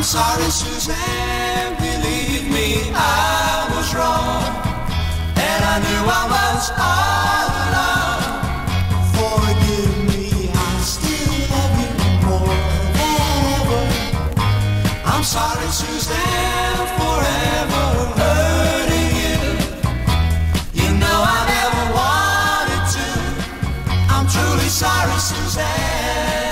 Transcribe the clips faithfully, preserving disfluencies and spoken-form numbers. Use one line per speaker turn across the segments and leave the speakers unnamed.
sorry, Suzanne, believe me, I was wrong, and I knew I was all alone. Forgive me, I still love you more than ever. I'm sorry, Suzanne, forever hurting you. You know I never wanted to. I'm truly sorry, Suzanne.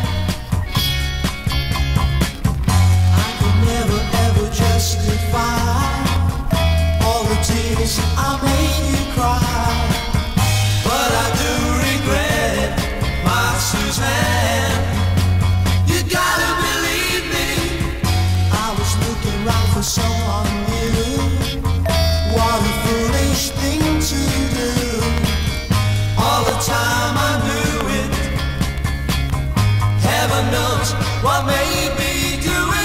All the tears I made you cry, but I do regret it, my Suzanne. You gotta believe me, I was looking around for someone new. What a foolish thing to do. All the time I knew it. Heaven knows what made me do it.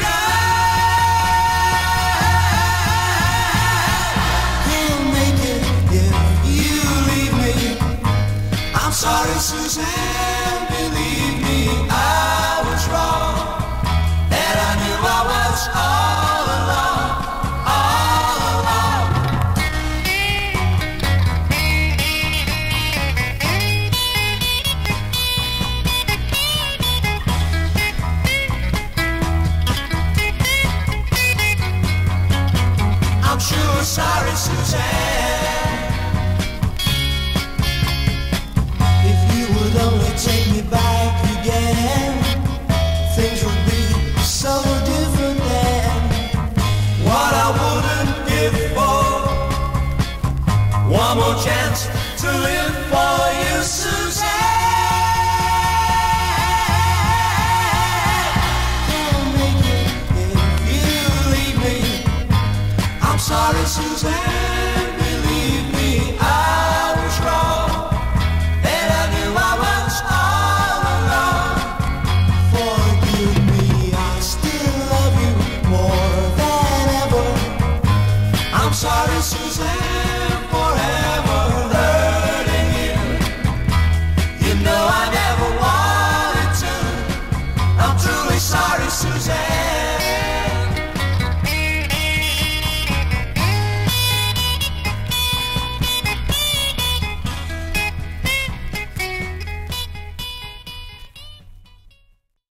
I'm sorry, Suzanne, believe me, I was wrong, and I knew I was all alone, all alone. I'm sure sorry, Suzanne. Only take me back again, things would be so different then. What I wouldn't give for one more chance to live for you, Suzanne. Can't make it if you leave me. I'm sorry, Suzanne.